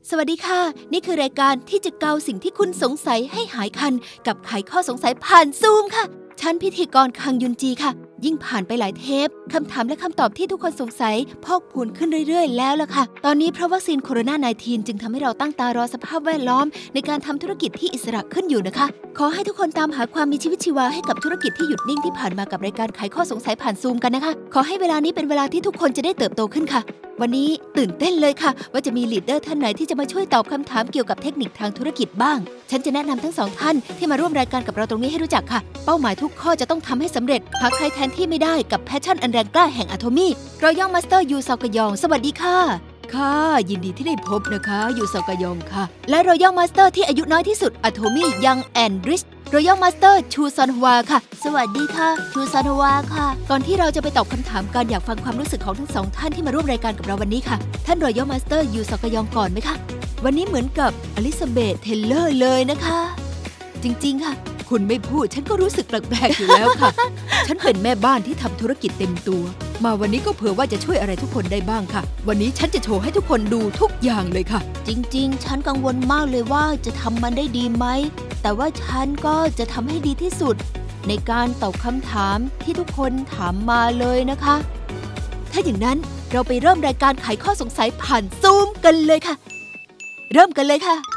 สวัสดีค่ะนี่คือรายการที่จะเกาสิ่งที่คุณสงสัยให้หายคันกับไขข้อสงสัยผ่านซูมค่ะฉันพิธีกรคังยุนจีค่ะยิ่งผ่านไปหลายเทปคำถามและคำตอบที่ทุกคนสงสัยพอกพูนขึ้นเรื่อยๆแล้วล่ะค่ะตอนนี้เพราะวัคซีนโคโรนา -19 จึงทำให้เราตั้งตารอสภาพแวดล้อมในการทำธุรกิจที่อิสระขึ้นอยู่นะคะขอให้ทุกคนตามหาความมีชีวิตชีวาให้กับธุรกิจที่หยุดนิ่งที่ผ่านมากับรายการไขข้อสงสัยผ่านซูมกันนะคะขอให้เวลานี้เป็นเวลาที่ทุกคนจะได้เติบโตขึ้นค่ะวันนี้ตื่นเต้นเลยค่ะว่าจะมีลีดเดอร์ท่านไหนที่จะมาช่วยตอบคำถามเกี่ยวกับเทคนิคทางธุรกิจบ้างฉันจะแนะนำทั้งสองท่านที่มาร่วมรายการกับเราตรงนี้ให้รู้จักค่ะเป้าหมายทุกข้อจะต้องทำให้สำเร็จหาใครแทนที่ไม่ได้กับแพชชั่นอันแรงกล้าแห่งอะโทมี่รอยัลมาสเตอร์ยูซอกยองสวัสดีค่ะค่ะยินดีที่ได้พบนะคะยูซอกยองค่ะและรอยัลมาสเตอร์ที่อายุน้อยที่สุดอะโทมี่ยังแอนริชรอยัลมาสเตอร์ชูซอนฮวาค่ะสวัสดีค่ะชูซอนฮวาค่ะก่อนที่เราจะไปตอบคำถามกันอยากฟังความรู้สึกของทั้งสองท่านที่มาร่วมรายการกับเราวันนี้ค่ะท่านรอยัลมาสเตอร์ยูซอกยองก่อนไหมคะวันนี้เหมือนกับอลิซาเบธเทเลอร์เลยนะคะจริงๆค่ะคุณไม่พูดฉันก็รู้สึกแปลกๆอยู่แล้วค่ะ ฉันเป็นแม่บ้านที่ทำธุรกิจเต็มตัวมาวันนี้ก็เผื่อว่าจะช่วยอะไรทุกคนได้บ้างค่ะวันนี้ฉันจะโชว์ให้ทุกคนดูทุกอย่างเลยค่ะจริงๆฉันกังวลมากเลยว่าจะทำมันได้ดีไหมแต่ว่าฉันก็จะทำให้ดีที่สุดในการตอบคำถามที่ทุกคนถามมาเลยนะคะถ้าอย่างนั้นเราไปเริ่มรายการไขข้อสงสัยผ่านซูมกันเลยค่ะเริ่มกันเลยค่ะ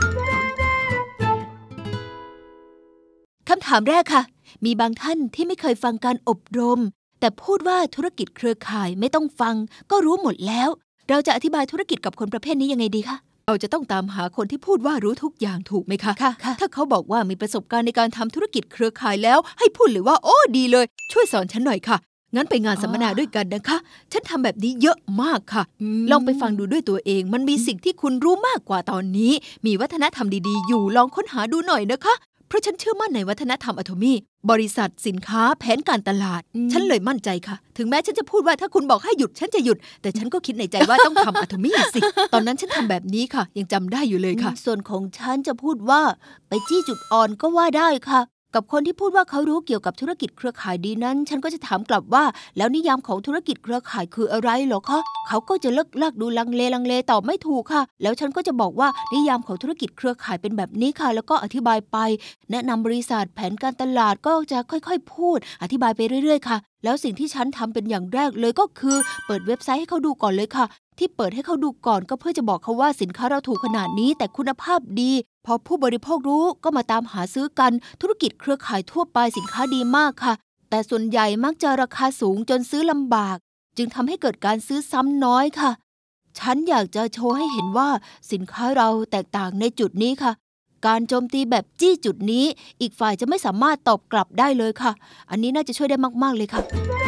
คำถามแรกค่ะมีบางท่านที่ไม่เคยฟังการอบรมแต่พูดว่าธุรกิจเครือข่ายไม่ต้องฟังก็รู้หมดแล้วเราจะอธิบายธุรกิจกับคนประเภทนี้ยังไงดีคะเราจะต้องตามหาคนที่พูดว่ารู้ทุกอย่างถูกไหมคะค่ะถ้าเขาบอกว่ามีประสบการณ์ในการทำธุรกิจเครือข่ายแล้วให้พูดเลยว่าโอ้ดีเลยช่วยสอนฉันหน่อยค่ะงั้นไปงานสัมมนาด้วยกันนะคะฉันทำแบบนี้เยอะมากค่ะลองไปฟังดูด้วยตัวเองมันมีสิ่งที่คุณรู้มากกว่าตอนนี้มีวัฒนธรรมดีๆอยู่ลองค้นหาดูหน่อยนะคะเพราะฉันเชื่อมั่นในวัฒนธรรมอะโทมี่บริษัทสินค้าแผนการตลาดฉันเลยมั่นใจค่ะถึงแม้ฉันจะพูดว่าถ้าคุณบอกให้หยุดฉันจะหยุดแต่ฉันก็คิดในใจว่าต้องทำอะโทมี่สิตอนนั้นฉันทำแบบนี้ค่ะยังจำได้อยู่เลยค่ะส่วนของฉันจะพูดว่าไปจี้จุดอ่อนก็ว่าได้ค่ะกับคนที่พูดว่าเขารู้เกี่ยวกับธุรกิจเครือข่ายดีนั้นฉันก็จะถามกลับว่าแล้วนิยามของธุรกิจเครือข่ายคืออะไรเหรอคะเขาก็จะเลิกดูลังเลตอบไม่ถูกค่ะแล้วฉันก็จะบอกว่านิยามของธุรกิจเครือข่ายเป็นแบบนี้ค่ะแล้วก็อธิบายไปแนะนำบริษัทแผนการตลาดก็จะค่อยๆพูดอธิบายไปเรื่อยๆค่ะแล้วสิ่งที่ฉันทำเป็นอย่างแรกเลยก็คือเปิดเว็บไซต์ให้เขาดูก่อนเลยค่ะที่เปิดให้เขาดูก่อนก็เพื่อจะบอกเขาว่าสินค้าเราถูกขนาดนี้แต่คุณภาพดีพอผู้บริโภครู้ก็มาตามหาซื้อกันธุรกิจเครือข่ายทั่วไปสินค้าดีมากค่ะแต่ส่วนใหญ่มักจะราคาสูงจนซื้อลำบากจึงทำให้เกิดการซื้อซ้ำน้อยค่ะฉันอยากจะโชว์ให้เห็นว่าสินค้าเราแตกต่างในจุดนี้ค่ะการโจมตีแบบจี้จุดนี้อีกฝ่ายจะไม่สามารถตอบกลับได้เลยค่ะอันนี้น่าจะช่วยได้มากๆเลยค่ะ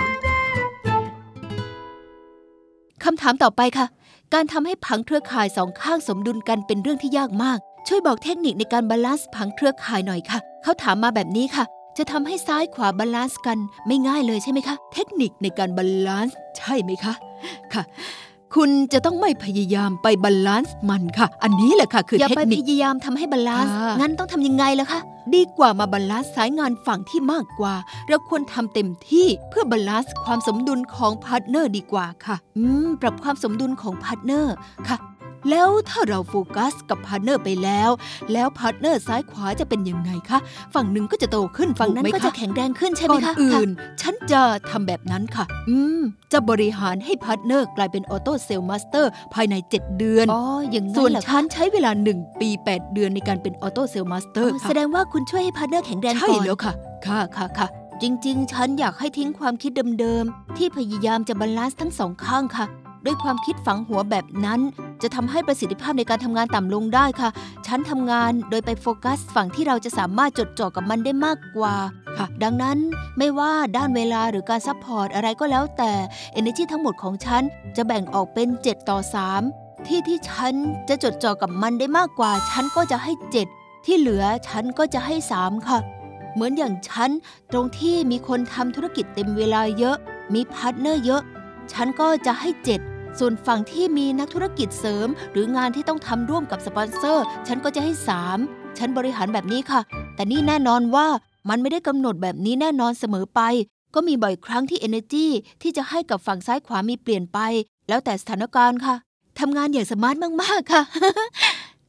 คำถามต่อไปค่ะการทำให้ผังเครือข่ายสองข้างสมดุลกันเป็นเรื่องที่ยากมากช่วยบอกเทคนิคในการบาลานซ์ผังเครือข่ายหน่อยค่ะเขาถามมาแบบนี้ค่ะจะทำให้ซ้ายขวาบาลานซ์กันไม่ง่ายเลยใช่ไหมคะเทคนิคในการบาลานซ์ใช่ไหมคะค่ะคุณจะต้องไม่พยายามไปบาลานซ์มันค่ะอันนี้แหละค่ะคือเทคนิคอย่าไปพยายามทำให้บาลานซ์งั้นต้องทำยังไงล่ะคะดีกว่ามาบาลานซ์สายงานฝั่งที่มากกว่าเราควรทำเต็มที่เพื่อบาลานซ์ความสมดุลของพาร์ทเนอร์ดีกว่าค่ะปรับความสมดุลของพาร์ทเนอร์ค่ะแล้วถ้าเราโฟกัสกับพาร์ทเนอร์ไปแล้วพาร์ทเนอร์ซ้ายขวาจะเป็นยังไงคะฝั่งหนึ่งก็จะโตขึ้นฝั่งนั้นก็จะแข็งแรงขึ้นใช่ไหมคะก่อนอื่นฉันจะทำแบบนั้นค่ะจะบริหารให้พาร์ทเนอร์กลายเป็นออโต้เซลล์มาสเตอร์ภายใน7เดือนอย่างนั้นส่วนฉันใช้เวลา1ปี8เดือนในการเป็นออโต้เซลล์มาสเตอร์ค่ะแสดงว่าคุณช่วยให้พาร์ทเนอร์แข็งแรงก่อนใช่แล้วค่ะค่ะจริงๆฉันอยากให้ทิ้งความคิดเดิมๆที่พยายามจะบาลานซ์ทั้งสองข้างค่ะด้วยความคิดฝังหัวแบบนั้นจะทำให้ประสิทธิภาพในการทำงานต่ำลงได้ค่ะฉันทำงานโดยไปโฟกัสฝั่งที่เราจะสามารถจดจ่อกับมันได้มากกว่าค่ะดังนั้นไม่ว่าด้านเวลาหรือการซัพพอร์ตอะไรก็แล้วแต่ energy ทั้งหมดของฉันจะแบ่งออกเป็น7:3ที่ฉันจะจดจ่อกับมันได้มากกว่าฉันก็จะให้7ที่เหลือฉันก็จะให้3ค่ะเหมือนอย่างฉันตรงที่มีคนทำธุรกิจเต็มเวลาเยอะมีพาร์ทเนอร์เยอะฉันก็จะให้7ส่วนฝั่งที่มีนักธุรกิจเสริมหรืองานที่ต้องทำร่วมกับสปอนเซอร์ฉันก็จะให้3ฉันบริหารแบบนี้ค่ะแต่นี่แน่นอนว่ามันไม่ได้กำหนดแบบนี้แน่นอนเสมอไปก็มีบ่อยครั้งที่ energy ที่จะให้กับฝั่งซ้ายขวามีเปลี่ยนไปแล้วแต่สถานการณ์ค่ะทำงานอย่างสมาร์ทมากๆค่ะ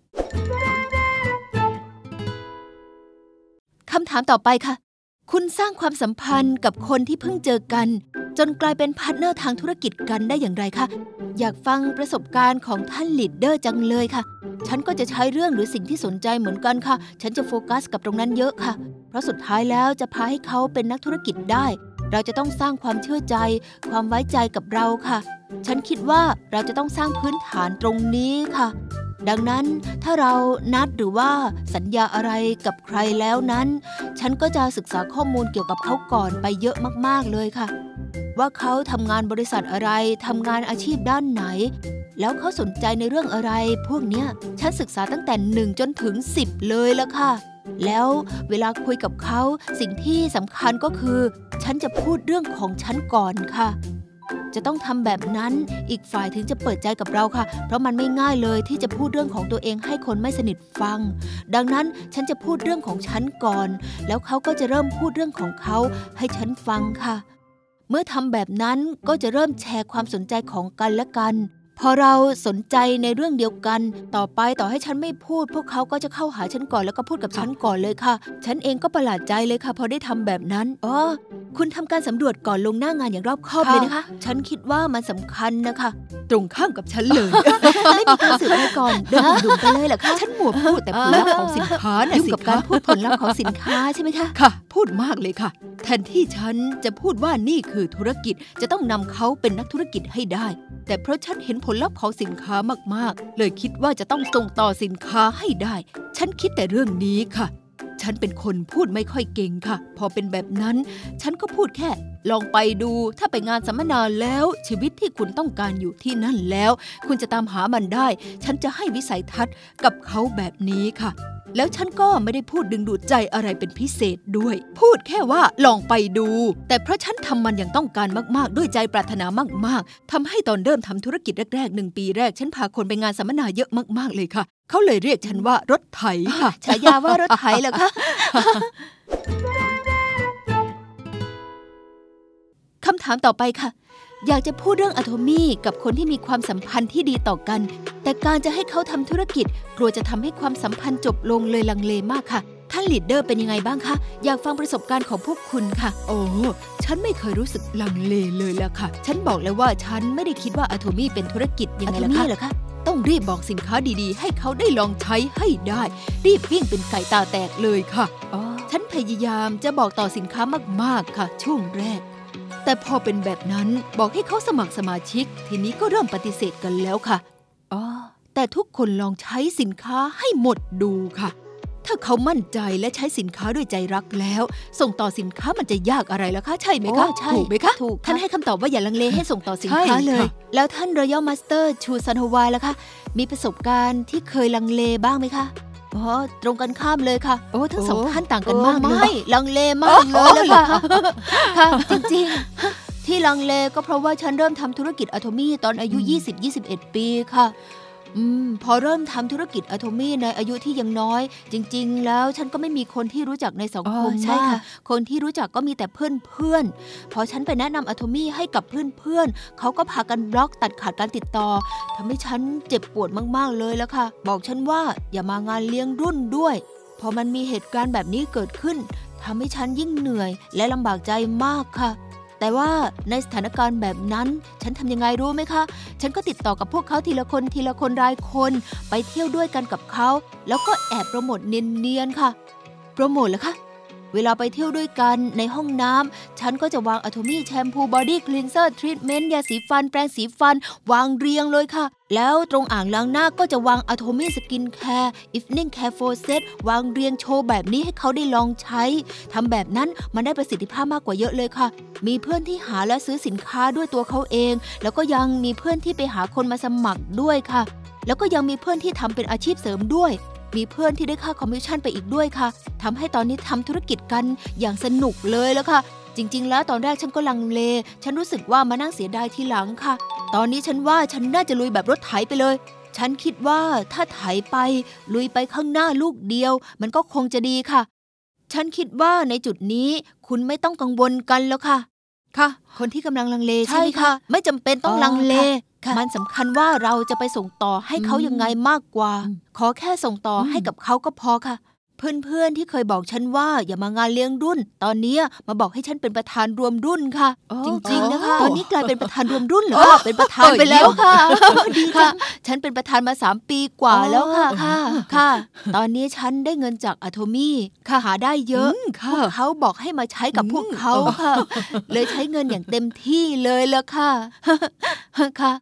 คำถามต่อไปค่ะคุณสร้างความสัมพันธ์กับคนที่เพิ่งเจอกันจนกลายเป็นพาร์ทเนอร์ทางธุรกิจกันได้อย่างไรคะอยากฟังประสบการณ์ของท่านลีดเดอร์จังเลยค่ะฉันก็จะใช้เรื่องหรือสิ่งที่สนใจเหมือนกันค่ะฉันจะโฟกัสกับตรงนั้นเยอะค่ะเพราะสุดท้ายแล้วจะพาให้เขาเป็นนักธุรกิจได้เราจะต้องสร้างความเชื่อใจความไว้ใจกับเราค่ะฉันคิดว่าเราจะต้องสร้างพื้นฐานตรงนี้ค่ะดังนั้นถ้าเรานัดหรือว่าสัญญาอะไรกับใครแล้วนั้นฉันก็จะศึกษาข้อมูลเกี่ยวกับเขาก่อนไปเยอะมากๆเลยค่ะว่าเขาทำงานบริษัทอะไรทำงานอาชีพด้านไหนแล้วเขาสนใจในเรื่องอะไรพวกเนี้ยฉันศึกษาตั้งแต่1จนถึง10เลยละค่ะแล้วเวลาคุยกับเขาสิ่งที่สำคัญก็คือฉันจะพูดเรื่องของฉันก่อนค่ะจะต้องทำแบบนั้นอีกฝ่ายถึงจะเปิดใจกับเราค่ะเพราะมันไม่ง่ายเลยที่จะพูดเรื่องของตัวเองให้คนไม่สนิทฟังดังนั้นฉันจะพูดเรื่องของฉันก่อนแล้วเขาก็จะเริ่มพูดเรื่องของเขาให้ฉันฟังค่ะเมื่อทำแบบนั้นก็จะเริ่มแชร์ความสนใจของกันและกันพอเราสนใจในเรื่องเดียวกันต่อไปต่อให้ฉันไม่พูดพวกเขาก็จะเข้าหาฉันก่อนแล้วก็พูดกับฉันก่อนเลยค่ะฉันเองก็ประหลาดใจเลยค่ะพอได้ทำแบบนั้นคุณทำการสำรวจก่อนลงหน้างานอย่างรอบคอบเลยนะคะฉันคิดว่ามันสำคัญนะคะตรงข้ามกับฉันเลย ไม่มีการสืบอะไรก่อนเดินดุ่มไปเลยเหรอคะฉันหมัวพูดแต่ผลลัพธ์ของสินค้าน่ะยุ่งกับการพูดผลลัพธ์ของสินค้าใช่ไหมคะค่ะพูดมากเลยค่ะแทนที่ฉันจะพูดว่านี่คือธุรกิจจะต้องนำเขาเป็นนักธุรกิจให้ได้แต่เพราะฉันเห็นผลลัพธ์ของสินค้ามากๆเลยคิดว่าจะต้องส่งต่อสินค้าให้ได้ฉันคิดแต่เรื่องนี้ค่ะฉันเป็นคนพูดไม่ค่อยเก่งค่ะพอเป็นแบบนั้นฉันก็พูดแค่ลองไปดูถ้าไปงานสัมมนาแล้วชีวิตที่คุณต้องการอยู่ที่นั่นแล้วคุณจะตามหามันได้ฉันจะให้วิสัยทัศน์กับเขาแบบนี้ค่ะแล้วฉันก็ไม่ได้พูดดึงดูดใจอะไรเป็นพิเศษด้วยพูดแค่ว่าลองไปดูแต่เพราะฉันทำมันอย่างต้องการมากๆด้วยใจปรารถนามากๆทำให้ตอนเริ่มทำธุรกิจแรกๆ1 ปีแรกฉันพาคนไปงานสัมมนาเยอะมากๆเลยค่ะเขาเลยเรียกฉันว่ารถไถค่ะฉายาว่ารถไถเหรอคะ คำถามต่อไปค่ะอยากจะพูดเรื่องอะโทมี่กับคนที่มีความสัมพันธ์ที่ดีต่อกันแต่การจะให้เขาทำธุรกิจกลัวจะทำให้ความสัมพันธ์จบลงเลยลังเลมากค่ะท่านลีดเดอร์เป็นยังไงบ้างคะอยากฟังประสบการณ์ของพวกคุณค่ะโอ้ฉันไม่เคยรู้สึกลังเลเลยล่ะค่ะฉันบอกเลยว่าฉันไม่ได้คิดว่าอะโทมี่เป็นธุรกิจยังไงล่ะคะเหรอคะต้องรีบบอกสินค้าดีๆให้เขาได้ลองใช้ให้ได้รีบวิ่งเป็นไก่ตาแตกเลยค่ะฉันพยายามจะบอกต่อสินค้ามากๆค่ะช่วงแรกแต่พอเป็นแบบนั้นบอกให้เขาสมัครสมาชิกทีนี้ก็เริ่มปฏิเสธกันแล้วค่ะแต่ทุกคนลองใช้สินค้าให้หมดดูค่ะถ้าเขามั่นใจและใช้สินค้าด้วยใจรักแล้วส่งต่อสินค้ามันจะยากอะไรล่ะคะใช่ไหมคะถูกไหมคะถูกท่านให้คำตอบว่าอย่าลังเลให้ส่งต่อสินค้าเลยแล้วท่าน Royal Master ชูซันโฮวาล่ะคะมีประสบการณ์ที่เคยลังเลบ้างไหมคะตรงกันข้ามเลยค่ะทั้งสองท่านต่างกันมากเลยลังเลมากเลยค่ะค่ะจริงๆที่ลังเลก็เพราะว่าฉันเริ่มทำธุรกิจอะโทมี่ตอนอายุ20-21 ปีค่ะพอเริ่มทำธุรกิจอะโทมี่ในอายุที่ยังน้อยจริงๆแล้วฉันก็ไม่มีคนที่รู้จักในสังคมมากคนที่รู้จักก็มีแต่เพื่อนพอฉันไปแนะนำอะโทมี่ให้กับเพื่อนเขาก็พากันบล็อกตัดขาดการติดต่อทำให้ฉันเจ็บปวดมากๆเลยแล้วค่ะบอกฉันว่าอย่ามางานเลี้ยงรุ่นด้วยพอมันมีเหตุการณ์แบบนี้เกิดขึ้นทำให้ฉันยิ่งเหนื่อยและลำบากใจมากค่ะแต่ว่าในสถานการณ์แบบนั้นฉันทำยังไงรู้ไหมคะฉันก็ติดต่อกับพวกเขาทีละคนรายคนไปเที่ยวด้วยกันกับเขาแล้วก็แอบโปรโมทเนียนๆค่ะโปรโมทเหรอคะเวลาไปเที่ยวด้วยกันในห้องน้ำฉันก็จะวางอะโทมี่แชมพูบอดี้คลีนเซอร์ทรีทเมนต์ยาสีฟันแปรงสีฟันวางเรียงเลยค่ะแล้วตรงอ่างล้างหน้าก็จะวางอะโทมี่สกินแคร์อีฟนิ่งแคร์โฟเซตวางเรียงโชว์แบบนี้ให้เขาได้ลองใช้ทำแบบนั้นมันได้ประสิทธิภาพมากกว่าเยอะเลยค่ะมีเพื่อนที่หาและซื้อสินค้าด้วยตัวเขาเองแล้วก็ยังมีเพื่อนที่ไปหาคนมาสมัครด้วยค่ะแล้วก็ยังมีเพื่อนที่ทำเป็นอาชีพเสริมด้วยมีเพื่อนที่ได้ค่าคอมมิชชั่นไปอีกด้วยค่ะทำให้ตอนนี้ทำธุรกิจกันอย่างสนุกเลยแล้วค่ะจริงๆแล้วตอนแรกฉันก็ลังเลฉันรู้สึกว่ามานั่งเสียดายทีหลังค่ะตอนนี้ฉันว่าฉันน่าจะลุยแบบรถไถไปเลยฉันคิดว่าถ้าไถไปลุยไปข้างหน้าลูกเดียวมันก็คงจะดีค่ะฉันคิดว่าในจุดนี้คุณไม่ต้องกังวลกันแล้วค่ะค่ะคนที่กำลังลังเลใช่ไหมคะไม่จำเป็นต้องลังเลมันสำคัญว่าเราจะไปส่งต่อให้เขายังไงมากกว่าขอแค่ส่งต่อให้กับเขาก็พอค่ะเพื่อนๆที่เคยบอกฉันว่าอย่ามางานเลี้ยงรุ่นตอนนี้มาบอกให้ฉันเป็นประธานรวมรุ่นค่ะจริงๆนะคะตอนนี้กลายเป็นประธานรวมรุ่นเหรอเป็นประธานไปแล้วค่ะดีค่ะฉันเป็นประธานมา3 ปีกว่าแล้วค่ะค่ะตอนนี้ฉันได้เงินจากอะโทมี่ค่ะหาได้เยอะพวกเขาบอกให้มาใช้กับพวกเขาค่ะเลยใช้เงินอย่างเต็มที่เลยละค่ะค่ะ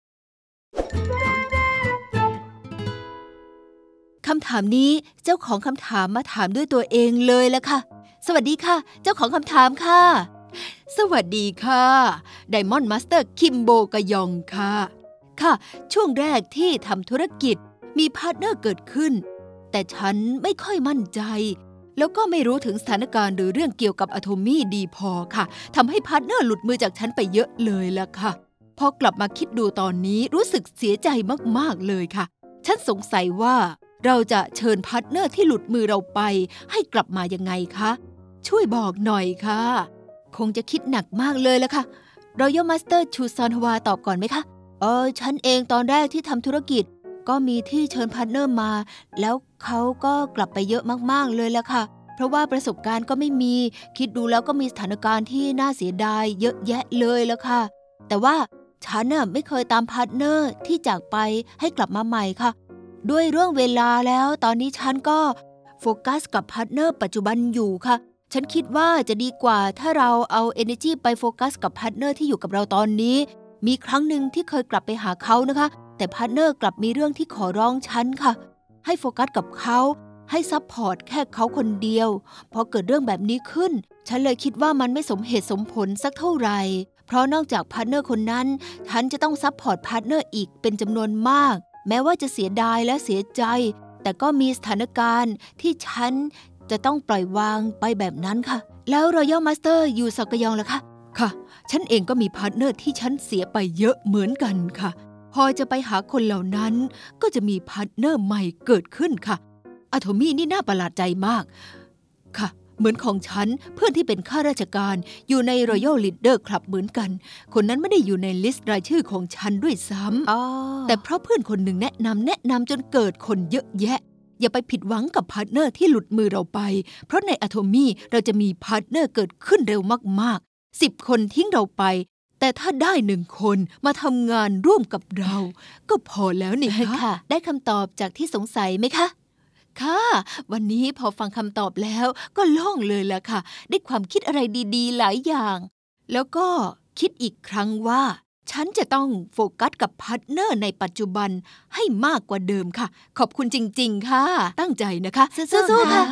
คำถามนี้เจ้าของคำถามมาถามด้วยตัวเองเลยละค่ะสวัสดีค่ะเจ้าของคำถามค่ะสวัสดีค่ะไดมอนด์มาสเตอร์คิมโบกยองค่ะค่ะช่วงแรกที่ทำธุรกิจมีพาร์ทเนอร์เกิดขึ้นแต่ฉันไม่ค่อยมั่นใจแล้วก็ไม่รู้ถึงสถานการณ์หรือเรื่องเกี่ยวกับอะโทมี่ดีพอค่ะทำให้พาร์ทเนอร์หลุดมือจากฉันไปเยอะเลยละค่ะพอกลับมาคิดดูตอนนี้รู้สึกเสียใจมากๆเลยค่ะฉันสงสัยว่าเราจะเชิญพาร์ทเนอร์ที่หลุดมือเราไปให้กลับมายังไงคะช่วยบอกหน่อยค่ะคงจะคิดหนักมากเลยละค่ะRoyal Master ชูซอนฮวาตอบก่อนไหมคะฉันเองตอนแรกที่ทำธุรกิจก็มีที่เชิญพาร์ทเนอร์มาแล้วเขาก็กลับไปเยอะมากๆเลยละค่ะเพราะว่าประสบการณ์ก็ไม่มีคิดดูแล้วก็มีสถานการณ์ที่น่าเสียดายเยอะแยะเลยละค่ะแต่ว่าฉันน่ะไม่เคยตามพาร์ทเนอร์ที่จากไปให้กลับมาใหม่ค่ะด้วยเรื่องเวลาแล้วตอนนี้ฉันก็โฟกัสกับพาร์ทเนอร์ปัจจุบันอยู่ค่ะฉันคิดว่าจะดีกว่าถ้าเราเอา energy ไปโฟกัสกับพาร์ทเนอร์ที่อยู่กับเราตอนนี้มีครั้งหนึ่งที่เคยกลับไปหาเขานะคะแต่พาร์ทเนอร์กลับมีเรื่องที่ขอร้องฉันค่ะให้โฟกัสกับเขาให้ซัพพอร์ตแค่เขาคนเดียวพอเกิดเรื่องแบบนี้ขึ้นฉันเลยคิดว่ามันไม่สมเหตุสมผลสักเท่าไหร่เพราะนอกจากพาร์ทเนอร์คนนั้นฉันจะต้องซัพพอร์ตพาร์ทเนอร์อีกเป็นจำนวนมากแม้ว่าจะเสียดายและเสียใจแต่ก็มีสถานการณ์ที่ฉันจะต้องปล่อยวางไปแบบนั้นค่ะแล้ว Royal Master ยูซอกยองล่ะคะค่ะฉันเองก็มีพาร์ทเนอร์ที่ฉันเสียไปเยอะเหมือนกันค่ะพอจะไปหาคนเหล่านั้นก็จะมีพาร์ทเนอร์ใหม่เกิดขึ้นค่ะอะโทมี่นี่น่าประหลาดใจมากค่ะเหมือนของฉันเพื่อนที่เป็นข้าราชการอยู่ใน Royal Leader Club เหมือนกันคนนั้นไม่ได้อยู่ในลิสต์รายชื่อของฉันด้วยซ้ำแต่เพราะเพื่อนคนหนึ่งแนะนำจนเกิดคนเยอะแยะอย่าไปผิดหวังกับพาร์ทเนอร์ที่หลุดมือเราไปเพราะในอะโทมี่เราจะมีพาร์ทเนอร์เกิดขึ้นเร็วมากๆ10 คนทิ้งเราไปแต่ถ้าได้1 คนมาทำงานร่วมกับเราก็พอแล้วนี่ค่ะได้คำตอบจากที่สงสัยไหมคะค่ะวันนี้พอฟังคำตอบแล้วก็โล่งเลยล่ะค่ะได้ความคิดอะไรดีๆหลายอย่างแล้วก็คิดอีกครั้งว่าฉันจะต้องโฟกัสกับพาร์ทเนอร์ในปัจจุบันให้มากกว่าเดิมค่ะขอบคุณจริงๆค่ะตั้งใจนะคะสู้ๆค่ะ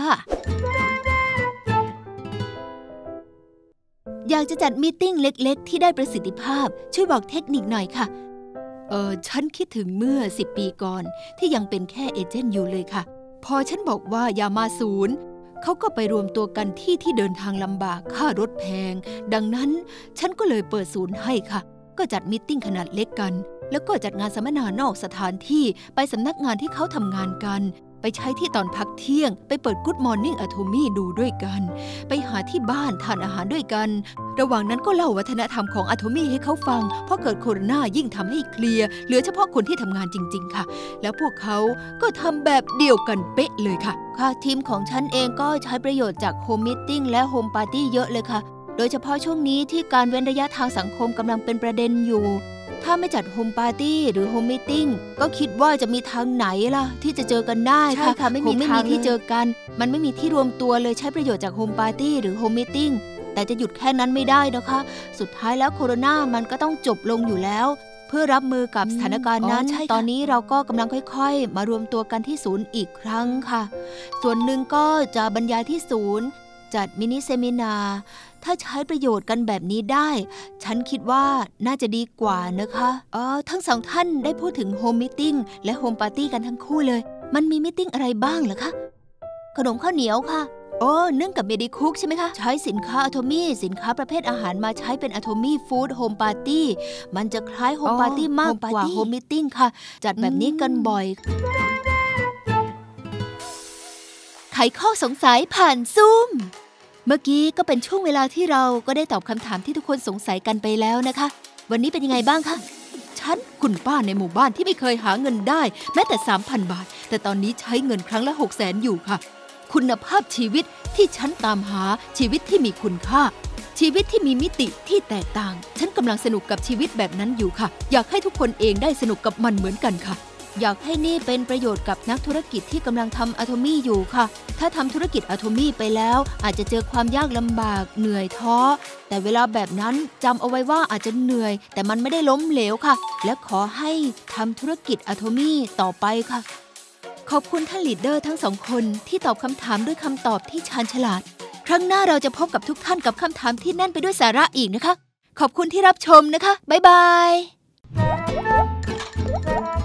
อยากจะจัดมีตติ้งเล็กๆที่ได้ประสิทธิภาพช่วยบอกเทคนิคหน่อยค่ะฉันคิดถึงเมื่อ10 ปีก่อนที่ยังเป็นแค่เอเจนต์อยู่เลยค่ะพอฉันบอกว่าอย่ามาศูนย์เขาก็ไปรวมตัวกันที่เดินทางลำบากค่ารถแพงดังนั้นฉันก็เลยเปิดศูนย์ให้ค่ะก็จัดมีตติ้งขนาดเล็กกันแล้วก็จัดงานสัมมนานอกสถานที่ไปสำนักงานที่เขาทำงานกันไปใช้ที่ตอนพักเที่ยงไปเปิด Good Morning Atomy ดูด้วยกันไปหาที่บ้านทานอาหารด้วยกันระหว่างนั้นก็เล่าวัฒนธรรมของ Atomy ให้เขาฟังเพราะเกิดโควิดยิ่งทำให้เคลียร์เหลือเฉพาะคนที่ทำงานจริงๆค่ะแล้วพวกเขาก็ทำแบบเดียวกันเป๊ะเลยค่ะทีมของฉันเองก็ใช้ประโยชน์จาก Home Meeting และ Home Party เยอะเลยค่ะโดยเฉพาะช่วงนี้ที่การเว้นระยะทางสังคมกำลังเป็นประเด็นอยู่ถ้าไม่จัดโฮมปาร์ตี้หรือโฮมมีตติ้งก็คิดว่าจะมีทางไหนล่ะที่จะเจอกันได้ค่ะไม่มีที่เจอกันมันไม่มีที่รวมตัวเลยใช้ประโยชน์จากโฮมปาร์ตี้หรือโฮมมีตติ้งแต่จะหยุดแค่นั้นไม่ได้นะคะสุดท้ายแล้วโควิดมันก็ต้องจบลงอยู่แล้วเพื่อรับมือกับสถานการณ์นั้นตอนนี้เราก็กำลังค่อยๆมารวมตัวกันที่ศูนย์อีกครั้งค่ะส่วนหนึ่งก็จะบรรยายที่ศูนย์จัดมินิเซมินาถ้าใช้ประโยชน์กันแบบนี้ได้ฉันคิดว่าน่าจะดีกว่านะคะทั้งสองท่านได้พูดถึงโฮมมีตติ้งและโฮมปาร์ตี้กันทั้งคู่เลยมันมีมีตติ้งอะไรบ้างเหรอคะขนมข้าวเหนียวค่ะนึ่งกับเมดิคุกใช่ไหมคะใช้สินค้าอะโทมี่สินค้าประเภทอาหารมาใช้เป็นอะโทมี่ฟู้ดโฮมปาร์ตี้มันจะคล้ายโฮมปาร์ตี้มากกว่าโฮมมีตติ้งค่ะจัดแบบนี้กันบ่อยไขข้อสงสัยผ่านซูมเมื่อกี้ก็เป็นช่วงเวลาที่เราก็ได้ตอบคำถามที่ทุกคนสงสัยกันไปแล้วนะคะวันนี้เป็นยังไงบ้างคะฉันคุณป้าในหมู่บ้านที่ไม่เคยหาเงินได้แม้แต่ 3,000 บาทแต่ตอนนี้ใช้เงินครั้งละ 600,000 อยู่ค่ะคุณภาพชีวิตที่ฉันตามหาชีวิตที่มีคุณค่าชีวิตที่มีมิติที่แตกต่างฉันกำลังสนุกกับชีวิตแบบนั้นอยู่ค่ะอยากให้ทุกคนเองได้สนุกกับมันเหมือนกันค่ะอยากให้นี่เป็นประโยชน์กับนักธุรกิจที่กำลังทำอะโทมี่อยู่ค่ะถ้าทำธุรกิจอะโทมี่ไปแล้วอาจจะเจอความยากลำบากเหนื่อยท้อแต่เวลาแบบนั้นจำเอาไว้ว่าอาจจะเหนื่อยแต่มันไม่ได้ล้มเหลวค่ะและขอให้ทำธุรกิจอะโทมี่ต่อไปค่ะขอบคุณท่านลีดเดอร์ทั้งสองคนที่ตอบคำถามด้วยคำตอบที่ชาญฉลาดครั้งหน้าเราจะพบกับทุกท่านกับคำถามที่แน่นไปด้วยสาระอีกนะคะขอบคุณที่รับชมนะคะบ๊ายบาย